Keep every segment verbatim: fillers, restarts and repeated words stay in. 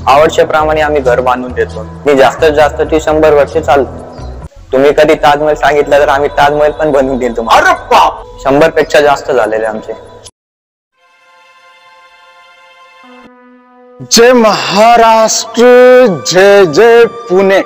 आवश्यकप्रमाणे आम्ही घर बांधून देतो. मी जास्तीत जास्त ती शंभर वर्षे चालतो. तुम्ही कधी ताजमहल सांगितलं तर आम्ही ताजमहल पण बनवून देतो. अरे बाप, शंभर पेक्षा जास्त झालेले आमचे. जय महाराष्ट्र, जय जय पुणे.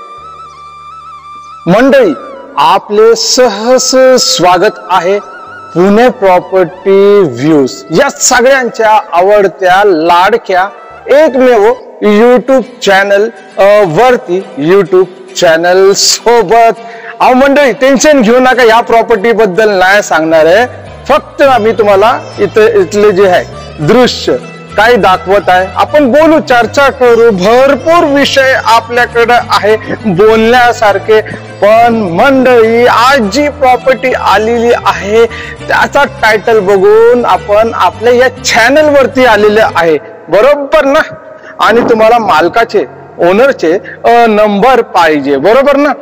मंडळी, आपले सहस स्वागत आहे पुणे प्रॉपर्टी व्ह्यूज या सगळ्यांच्या आवडत्या लाडक्या एकमेव यूट्यूब चॅनल वरती. यूट्यूब चॅनल सोबत अहो मंडळी, टेन्शन घेऊ नका, या प्रॉपर्टी बद्दल नाही सांगणार आहे. फक्त आम्ही तुम्हाला इथे इथले जे आहे दृश्य काय दाखवत आहे, आपण बोलू, चर्चा करू. भरपूर विषय आपल्याकडे आहे बोलण्यासारखे. पण मंडळी, आज जी प्रॉपर्टी आलेली आहे त्याचा टायटल बघून आपण आपल्या या चॅनल वरती आलेले आहे, बरोबर ना? आणि तुम्हाला मालकाचे, ओनरचे नंबर पाहिजे, बरोबर ना?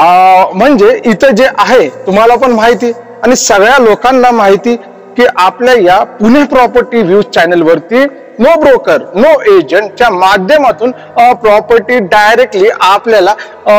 म्हणजे इथं जे आहे तुम्हाला पण माहिती आणि सगळ्या लोकांना माहिती की आपल्या या पुणे प्रॉपर्टी व्ह्यूज चॅनल वरती नो ब्रोकर, नो एजंटच्या माध्यमातून प्रॉपर्टी डायरेक्टली आपल्याला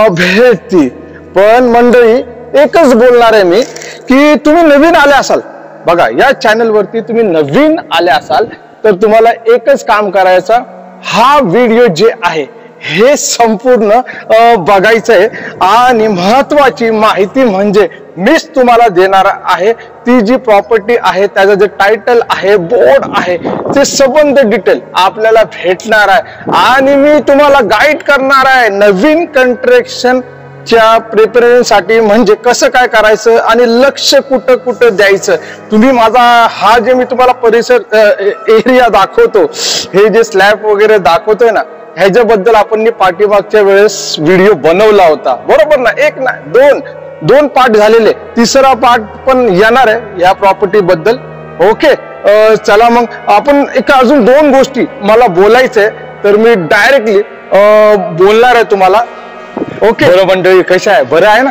भेटती. पण मंडळी, एकच बोलणार आहे मी की तुम्ही नवीन आले असाल, बघा या चॅनल वरती तुम्ही नवीन आले असाल तर तुम्हाला एकच काम करायचं, हा व्हिडिओ जे आहे हे संपूर्ण बघायचं आहे. आणि महत्वाची माहिती म्हणजे मीच तुम्हाला देणार आहे ती जी प्रॉपर्टी आहे त्याचं जे टायटल आहे, बोर्ड आहे, ते संबंध डिटेल आपल्याला भेटणार आहे. आणि मी तुम्हाला गाईड करणार आहे नवीन कंस्ट्रक्शन च्या प्रिपरेशन साठी, म्हणजे कसं काय करायचं आणि लक्ष कुठं कुठं द्यायचं. तुम्ही माझा हा जे मी तुम्हाला परिसर एरिया दाखवतो, हे जे स्लॅब वगैरे दाखवतोय ना, ह्याच्याबद्दल आपण पाठीमागच्या वेळेस व्हिडिओ बनवला होता, बरोबर ना? एक ना दोन दोन पार्ट झालेले, तिसरा पार्ट पण येणार आहे या प्रॉपर्टी बद्दल. ओके, चला मग आपण एक अजून दोन गोष्टी मला बोलायचंय, तर मी डायरेक्टली बोलणार आहे तुम्हाला. ओके बरं मंडळी, कशा आहे? बरं आहे ना?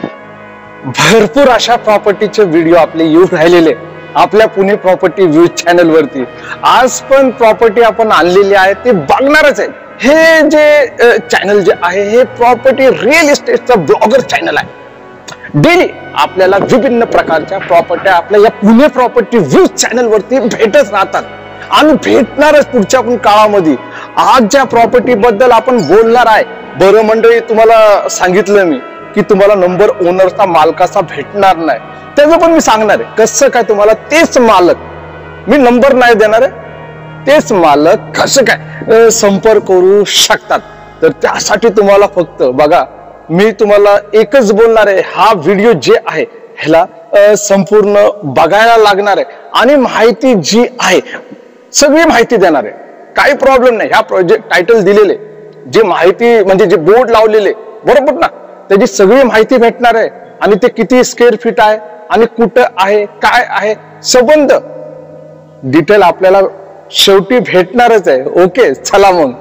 भरपूर अशा प्रॉपर्टीचे व्हिडिओ आपले येऊन राहिलेले आपल्या पुणे प्रॉपर्टी व्ह्यूज चॅनल वरती. आज पण प्रॉपर्टी आपण आणलेली आहे, ते बघणारच आहे. हे जे चॅनल जे आहे हे प्रॉपर्टी रिअल इस्टेटचं ब्लॉगर चॅनल आहे. डेली आपल्याला विभिन्न प्रकारच्या प्रॉपर्ट्या आपल्या या पुणे प्रॉपर्टी व्ह्यूज चॅनल वरती भेटत राहतात आणि भेटणारच पुढच्या पण काळामध्ये. आज ज्या प्रॉपर्टी बद्दल आपण बोलणार आहे, बरं मंडळी, तुम्हाला सांगितलं मी की तुम्हाला नंबर ओनरचा, मालकाचा भेटणार नाही, त्याचं पण मी सांगणार आहे कसं काय तुम्हाला तेच मालक, मी नंबर नाही देणार आहे, तेच मालक कसं काय संपर्क करू शकतात. तर त्यासाठी तुम्हाला फक्त बघा, मी तुम्हाला एकच बोलणार आहे, हा व्हिडिओ जे आहे ह्याला संपूर्ण बघायला लागणार आहे आणि माहिती जी आहे सगळी माहिती देणार आहे. काही प्रॉब्लेम नाही. ह्या प्रोजेक्ट टायटल दिलेले, जे माहिती म्हणजे जे बोर्ड लावलेले, बरोबर ना, त्याची सगळी माहिती भेटणार आहे. आणि ते किती स्क्वेअर फीट आहे आणि कुठं आहे, काय आहे, संबंध डिटेल आपल्याला शेवटी भेटणारच आहे. ओके, चला मग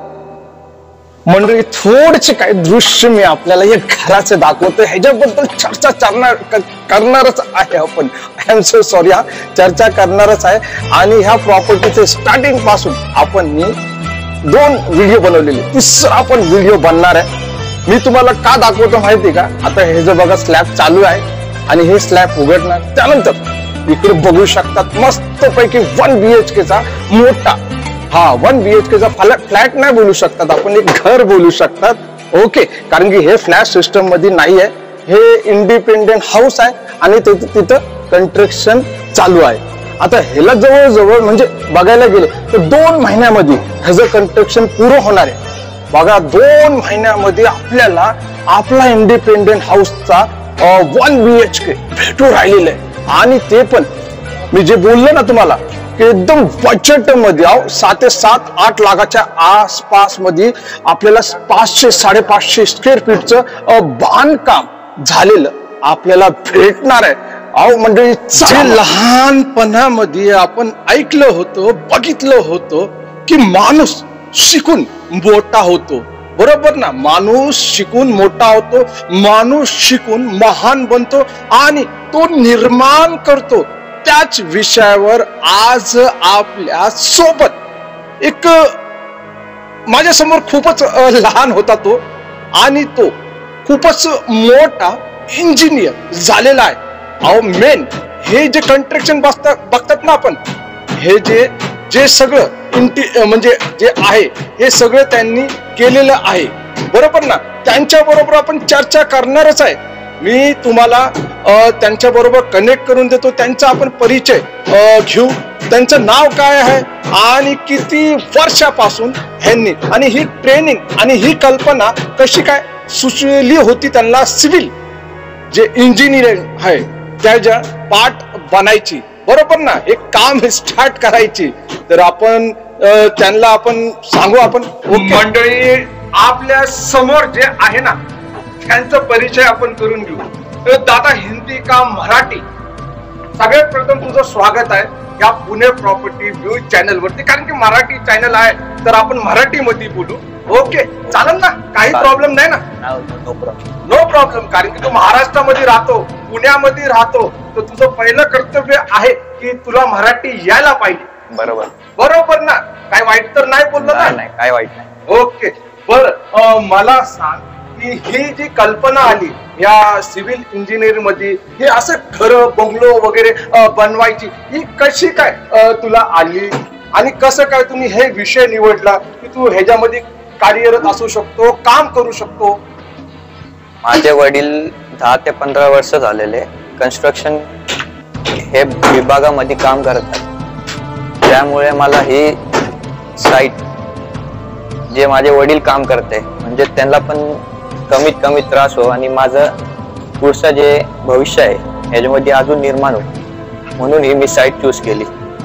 मंडळी, थोडेसे काही दृश्य मी आपल्याला या घराचे दाखवतो, ह्याच्याबद्दल चर्चा करणार करणारच आहे आपण. आय एम सो सॉरी, हा चर्चा करणारच आहे. आणि ह्या प्रॉपर्टीचे स्टार्टिंग पासून आपण मी दोन व्हिडिओ बनवलेले, तिसरा पण व्हिडिओ बनणार आहे. मी तुम्हाला का दाखवतो माहिती का? आता हे जे बघा स्लॅब चालू आहे आणि हे स्लॅब उघडणार, त्यानंतर इकडे बघू शकतात मस्त पैकी वन बीएचके चा मोठा, हा वन बीएचके चा फ्लॅट नाही बोलू शकतात आपण, एक घर बोलू शकतात. ओके, कारण की हे फ्लॅट सिस्टम मध्ये नाही आहे, हे इंडिपेंडेंट हाऊस आहे आणि तिथं कंस्ट्रक्शन चालू आहे. आता ह्याला जवळजवळ म्हणजे बघायला गेले तर दोन महिन्यामध्ये ह्याचं कंस्ट्रक्शन पुरं होणार आहे. बघा, दोन महिन्यामध्ये आपल्याला आपला इंडिपेंडेंट हाऊसचा वन बीएचके भेटू राहिलेलं आहे. आणि ते पण मी जे बोललो ना तुम्हाला, एकदम बजेट मध्ये, सात ते सात आठ लाखाच्या आसपास मध्ये आपल्याला पाचशे साडेपाचशे स्क्वेअर फीटचं बांधकाम झालेलं आपल्याला भेटणार आहे. अहो मंडळी, जे लहानपणामध्ये आपण ऐकलं होतं, बघितलं होतं की माणूस शिकून मोठा होतो, बरोबर ना? माणूस शिकून मोठा होतो, माणूस शिकून महान बनतो आणि तो निर्माण करतो. त्याच विषयावर आज आपल्या सोबत एक माझ्या समोर खूपच अ, लहान होता तो आणि तो खूपच मोठा इंजिनियर झालेला आहे. अहो मेन हे जे कंस्ट्रक्शन बघतात बघतात ना आपण, हे जे जे सगळं इंटी म्हणजे जे आहे हे सगळं त्यांनी केलेलं आहे, बरोबर ना. त्यांच्या बरोबर आपण चर्चा करणारच आहे. मी तुम्हाला त्यांच्या बरोबर कनेक्ट करून देतो, त्यांचा आपण परिचय अ, घेऊ. त्यांचं नाव काय आहे आणि किती वर्षापासून ह्यांनी आणि ही ट्रेनिंग आणि ही कल्पना कशी काय सुचली होती त्यांना सिव्हिल जे इंजिनिअरिंग आहे त्याच्या पार्ट बनायची, बरोबर ना, एक काम स्टार्ट करायची. तर आपण अ, त्यांना आपण सांगू. आपण मंडळी आपल्या समोर जे आहे ना त्यांचा परिचय आपण करून घेऊ. तर दादा हिंदी का मराठी, सगळ्यात प्रथम तुझं स्वागत आहे या पुणे प्रॉपर्टी व्ह्यूज चॅनल वरती. कारण की मराठी चॅनल आहे तर आपण मराठी मध्ये बोलू. ओके चालेल ना, काही प्रॉब्लेम नाही ना? No problem. No problem. कारण की तू महाराष्ट्रामध्ये राहतो, पुण्यामध्ये राहतो, तर तुझं पहिलं कर्तव्य आहे की तुला मराठी यायला पाहिजे. बरोबर बरोबर ना? काय वाईट तर नाही बोललं ना? नाही, काय वाईट नाही. ओके बर, मला सांग की ही जी कल्पना आली या सिव्हिल इंजिनिअरिंग मध्ये, हे असं घर बंगलो वगैरे अ, बनवायची, ही कशी काय अ, तुला आली आणि कसं काय तुम्ही हे विषय निवडला की तू ह्याच्यामध्ये कार्यरत असू शकतो, काम करू शकतो? माझे वडील दहा ते पंधरा वर्ष झालेले कन्स्ट्रक्शन हे विभागामध्ये काम करतात. त्यामुळे मला ही साईट जे माझे वडील काम करते म्हणजे त्यांना पण कमीत कमी त्रास हो आणि माझं पुढचं जे भविष्य आहे ह्याच्यामध्ये अजून निर्माण हो, म्हणून ही मी साईट चूज केली.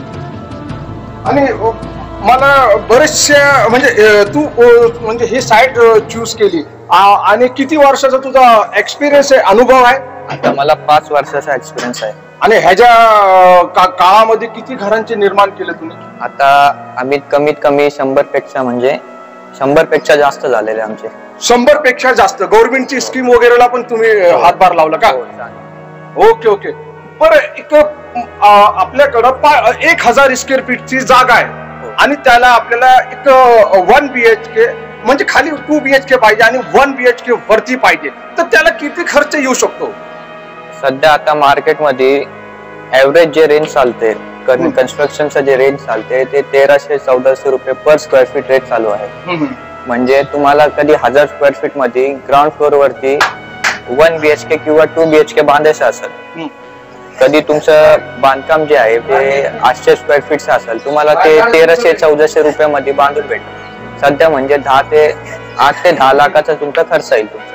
आणि मला बरेचशा म्हणजे अ, तू अ, म्हणजे ही साईट चूज केली आ, आणि किती वर्षाचा तुझा एक्सपिरियन्स आहे, अनुभव आहे? आता मला पाच वर्षाचा एक्सपिरियन्स आहे. आणि ह्याच्या अ, का, काळामध्ये किती घरांचे निर्माण केले तुम्ही? आता आम्ही कमीत कमी शंभर पेक्षा म्हणजे शंभर पेक्षा जास्त झालेले आमचे. शंभर पेक्षा जास्त. गव्हर्नमेंटची स्कीम वगैरेला पण तुम्ही अ, हातभार लावला का? हो, चालेल. Okay okay. बरं, एक अ, आपल्याकडं पा- एक हजार स्क्वेअर फीटची जागा आहे आणि त्याला आपल्याला एक वन बीएचके म्हणजे खाली टू बीएचके पाहिजे आणि वन बीएचके वरती पाहिजे, तर त्याला किती खर्च येऊ शकतो? सध्या आता मार्केटमध्ये ऍव्हरेज जे रेंज चालते कन्स्ट्रक्शनचं जे रेंज चालते ते तेराशे चौदाशे रुपये पर स्क्वेअर फीट रेट चालू आहे. म्हणजे तुम्हाला कधी हजार स्क्वेअर फीट मध्ये ग्राउंड फ्लोअर वरती वन बीएचके किंवा टू बीएचके बांधायचं असेल, कधी तुमचं बांधकाम जे आहे ते आठशे स्क्वेअर फीटचं असेल, तुम्हाला ते तेराशे चौदाशे रुपयामध्ये बांधून भेटेल. सध्या म्हणजे दहा ते आठ ते दहा लाखाचा तुमचा खर्च येईल तुमचा.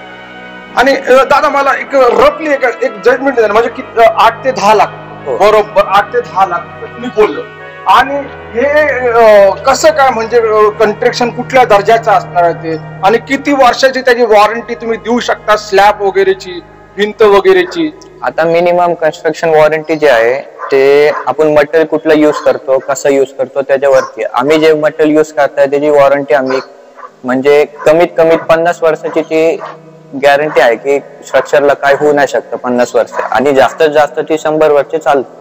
आणि अ, दादा मला एक रफली एक एक जजमेंट द्या ना, म्हणजे किती, अ, आठ ते दहा लाख. हो. बरोबर, आठ ते दहा लाख तुम्ही बोललो. आणि हे अ, कसं काय म्हणजे कंस्ट्रक्शन कुठल्या दर्जाचं असणार आहे ते आणि किती वर्षाची त्याची वॉरंटी तुम्ही देऊ शकता, स्लॅब वगैरेची, भिंत वगैरेची? आता मिनिमम कन्स्ट्रक्शन वॉरंटी जे आहे ते आपण मटेरियल कुठलं युज करतो, कसं युज करतो त्याच्यावरती. आम्ही जे मटेरियल युज करताय त्याची वॉरंटी आम्ही म्हणजे कमीत कमीत पन्नास वर्षाची ती गॅरंटी आहे की स्ट्रक्चरला काय होऊ नाही शकतं पन्नास वर्ष, आणि जास्तीत जास्त ती शंभर वर्ष चालते.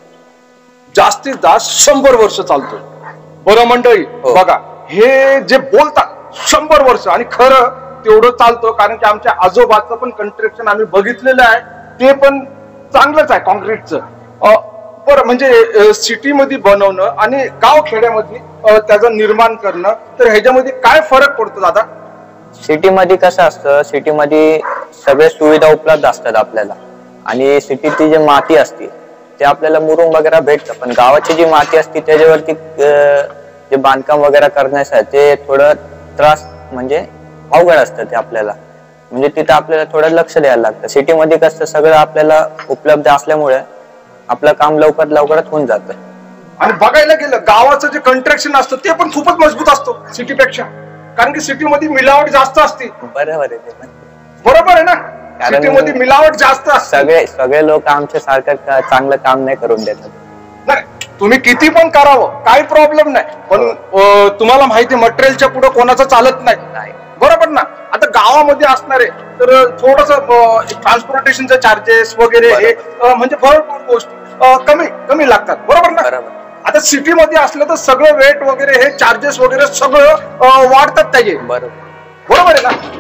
जास्तीत जास्त शंभर वर्ष चालतो. बरं मंडळी, हो. बघा हे जे बोलतात शंभर वर्ष आणि खरं तेवढं चालतं, कारण की आमच्या आजोबाचं पण कंस्ट्रक्शन आम्ही बघितलेलं आहे, ते पण चांगलंच आहे कॉन्क्रीटचं. बरं, म्हणजे सिटी मध्ये बनवणं आणि गाव खेड्यामध्ये अ, त्याचं निर्माण करणं, तर ह्याच्यामध्ये काय फरक पडतो दादा? सिटीमध्ये कसं असतं, सिटीमध्ये सगळे सुविधा उपलब्ध असतात आपल्याला आणि सिटीची जी माती असते ते आपल्याला मुरुम वगैरे भेटतं, पण गावाची जी माती असते त्याच्यावरती अं, जे बांधकाम वगैरे करण्यासाठी ते थोडं त्रास म्हणजे अवघड असतं ते आपल्याला. म्हणजे तिथं आपल्याला थोडं लक्ष द्यायला लागतं. सिटीमध्ये कसं सगळं आपल्याला उपलब्ध असल्यामुळे आपलं काम लवकर लवकरात होऊन जातं. आणि बघायला गेलं गावाचं जे कंस्ट्रक्शन असतं ते पण खूपच मजबूत असतो सिटीपेक्षा, कारण की सिटीमध्ये मिलावट जास्त असते. बरोबर आहे ते पण. बरोबर आहे ना? कारण सिटीमध्ये मिलावट जास्त असते. सगळे सगळे लोक आमच्या सारखं चांगलं काम नाही करून देतात. नाही, तुम्ही किती पण करावं काही प्रॉब्लेम नाही, पण अ, तुम्हाला माहिती मटेरियलच्या पुढे कोणाचं चालत नाही. नाही. बरोबर ना? आता गावामध्ये असणारे तर थोडस ट्रान्सपोर्टेशनचे चार्जेस वगैरे हे अ, म्हणजे भरपूर गोष्टी अ, कमी कमी लागतात. बरोबर ना? बरोबर. आता सिटी मध्ये असलं तर सगळं रेट वगैरे हे चार्जेस वगैरे सगळं वाढतात त्याचे, बरोबर आहे ना?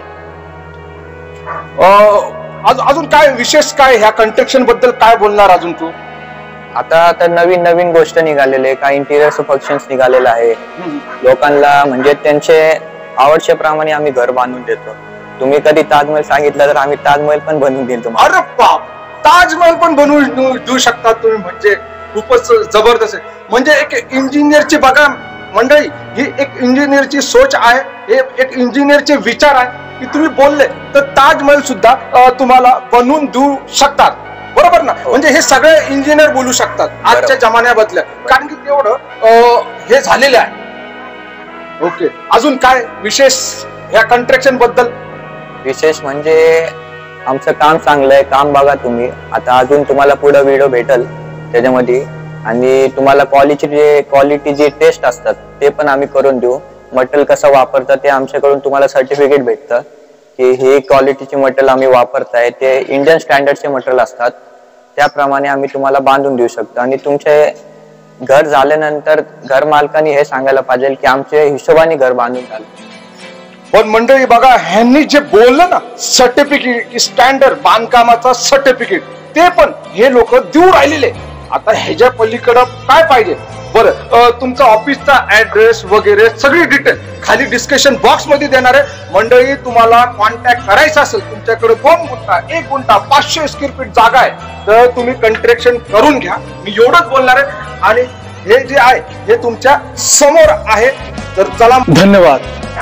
अजून काय विशेष काय ह्या कंस्ट्रक्शन बद्दल काय बोलणार अजून तू? आता आता नवीन नवीन गोष्ट निघालेले, काही इंटिरियर फंक्शन्स निघालेलं आहे लोकांना, म्हणजे त्यांचे आवश्यकतेप्रमाणे आम्ही घर बांधून देतो. तुम्ही कधी ताजमहल सांगितलं तर आम्ही ताजमहल पण बनवून देतो. अरे बाप, ताजमहल पण बनवून देऊ शकता तुम्ही, म्हणजे खूपच जबरदस्त आहे. म्हणजे एक इंजिनियरची बघा मंडळी, ही एक इंजिनियरची सोच आहे, हे एक इंजिनियरचे विचार आहे की तुम्ही बोलले तर ताजमहल सुद्धा तुम्हाला बनवून देऊ शकतात, बरोबर ना? म्हणजे हे सगळे इंजिनियर बोलू शकतात आजच्या जमान्याबद्दल, कारण की तेवढं हे झालेलं आहे. ओके, अजून काय विशेष ह्या कंस्ट्रक्शन बद्दल? विशेष म्हणजे आमचं काम चांगलं आहे, काम बघा तुम्ही. आता अजून तुम्हाला पुढे व्हिडिओ भेटल त्याच्यामध्ये, आणि तुम्हाला क्वालिटी जे क्वालिटी जे टेस्ट असतात ते पण आम्ही करून देऊ. मटेरियल कसं वापरतात ते आमच्याकडून तुम्हाला सर्टिफिकेट भेटतं की हे क्वालिटीचे मटेरियल आम्ही वापरताय, ते इंडियन स्टँडर्डचे मटेरियल असतात, त्याप्रमाणे आम्ही तुम्हाला बांधून देऊ शकतो. आणि तुमचे घर झाल्यानंतर घर मालकांनी हे सांगायला पाहिजे की आमच्या हिशोबाने घर बांधून झालं. पण मंडळी बघा, ह्यांनी जे बोललं ना सर्टिफिकेट, स्टँडर्ड बांधकामाचा सर्टिफिकेट, ते पण हे लोक देऊ राहिलेले. आता ह्याच्या पलीकडं काय पाहिजे? बरं, तुमचा ऑफिसचा ऍड्रेस वगैरे सगळी डिटेल खाली डिस्कशन बॉक्स मध्ये देणार आहे. मंडळी, तुम्हाला कॉन्टॅक्ट करायचा असेल, तुमच्याकडे दोन गुंठा एक गुंठा पाचशे स्क्वेअर फीट जागा आहे, तर तुम्ही कंस्ट्रक्शन करून घ्या. मी एवढंच बोलणार आहे, आणि हे जे आहे हे तुमच्या समोर आहे. तर चला, धन्यवाद.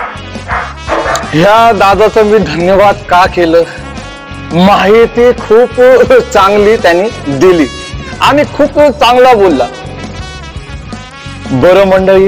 ह्या दादाचं मी धन्यवाद का केलं? माहिती खूप चांगली त्यांनी दिली आणि खूप चांगला बोलला. बरं मंडळी,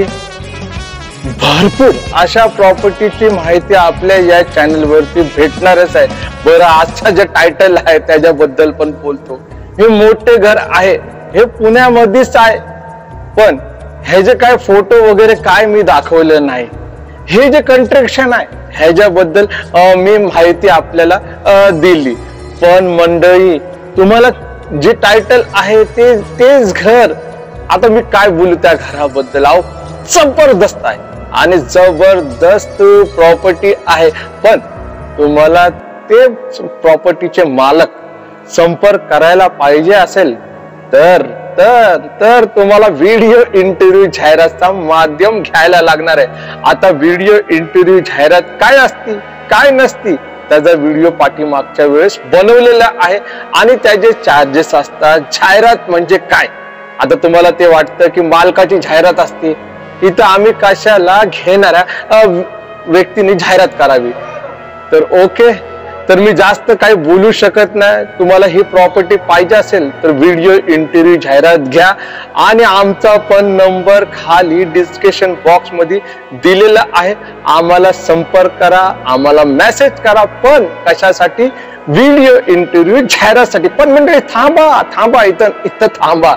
भरपूर अशा प्रॉपर्टीची माहिती आपल्या या चॅनल वरती भेटणारच आहे. बरं, आजचा जे टायटल आहे त्याच्याबद्दल पण बोलतो. हे मोठे घर आहे, हे पुण्यामध्येच आहे, पण हे जे काय फोटो वगैरे काय मी दाखवलं नाही. हे जे कंस्ट्रक्शन आहे ह्याच्याबद्दल मी माहिती आपल्याला दिली. पण मंडळी, तुम्हाला जे टायटल आहे ते तेच घर, आता मी काय बोलू त्या घराबद्दल? अहो, जबरदस्त आहे आणि जबरदस्त प्रॉपर्टी आहे. पण तुम्हाला ते प्रॉपर्टीचे मालक संपर्क करायला पाहिजे असेल तर तर तर तुम्हाला व्हिडिओ इंटरव्ह्यू जाहिरातचा माध्यम घ्यायला लागणार आहे. आता व्हिडिओ इंटरव्ह्यू जाहिरात काय असती काय नसती त्याचा व्हिडिओ पाठीमागच्या वेळेस बनवलेला आहे, आणि त्याचे चार्जेस असतात. जाहिरात म्हणजे काय? आता तुम्हाला ते वाटतं की मालकाची जाहिरात असते, इथं आम्ही कशाला घेणाऱ्या व्यक्तीने जाहिरात करावी. तर ओके, तर मी जास्त काही बोलू शकत नाही. तुम्हाला ही प्रॉपर्टी पाहिजे असेल तर व्हिडिओ इंटरव्ह्यू जाहिरात घ्या, आणि आमचा पण नंबर खाली डिस्क्रिप्शन बॉक्स मध्ये दिलेला आहे. आम्हाला संपर्क करा, आम्हाला मेसेज करा. पण कशासाठी? व्हिडिओ इंटरव्ह्यू जाहिरातसाठी. पण म्हणजे थांबा थांबा इथं इथं थांबा.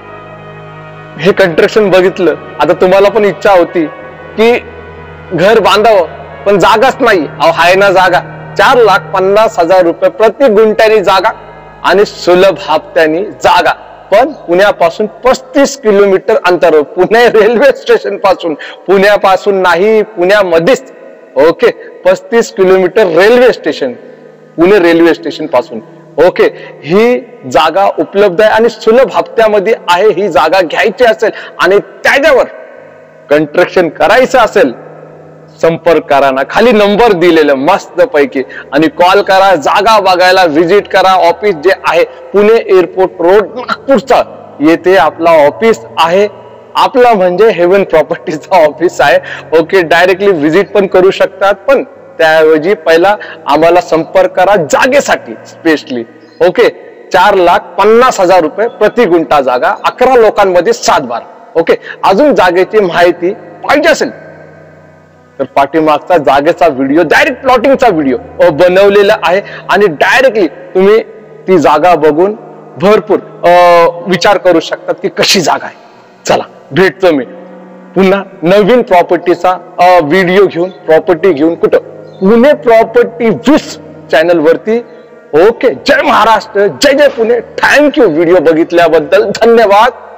हे कंस्ट्रक्शन बघितलं, आता तुम्हाला पण इच्छा होती की घर बांधावं, पण जागाच नाही. अहो, आहे ना जागा, चार लाख पन्नास हजार रुपये प्रति गुंठ्यानी जागा आणि सुलभ हप्त्यानी जागा. पण पुण्यापासून पस्तीस किलोमीटर अंतरावर, पुणे रेल्वे स्टेशन पासून, पुण्यापासून नाही पुण्यामध्येच. ओके, पस्तीस kilometre railway station, Pune railway station पासून. ओके, ही जागा उपलब्ध आहे आणि सुलभ हप्त्यामध्ये आहे. ही जागा घ्यायची असेल आणि त्याच्यावर कंस्ट्रक्शन करायचं असेल, संपर्क करा ना, खाली नंबर दिलेला मस्त पैकी, आणि कॉल करा. जागा बघायला व्हिजिट करा. ऑफिस जे आहे पुणे एअरपोर्ट रोड नागपूरचा, येथे आपला ऑफिस आहे. आपला म्हणजे हेवन प्रॉपर्टीचा ऑफिस आहे. ओके, डायरेक्टली व्हिजिट पण करू शकतात, पण त्याऐवजी पहिला आम्हाला संपर्क करा जागेसाठी स्पेशली. ओके, चार लाख पन्नास हजार रुपये प्रति गुंठा जागा, अकरा लोकांमध्ये सात बारा. ओके, अजून जागेची माहिती पाहिजे असेल तर पाठीमागचा जागेचा व्हिडिओ, डायरेक्ट प्लॉटिंगचा व्हिडिओ बनवलेला आहे, आणि डायरेक्टली तुम्ही ती जागा बघून भरपूर विचार करू शकतात की कशी जागा आहे. चला, भेटतो मी पुन्हा नवीन प्रॉपर्टीचा व्हिडिओ घेऊन, प्रॉपर्टी घेऊन. कुठं? पुणे प्रॉपर्टी व्ह्यूज चॅनल वरती. ओके, जय महाराष्ट्र, जय जय पुणे. थँक्यू व्हिडिओ बघितल्याबद्दल, धन्यवाद.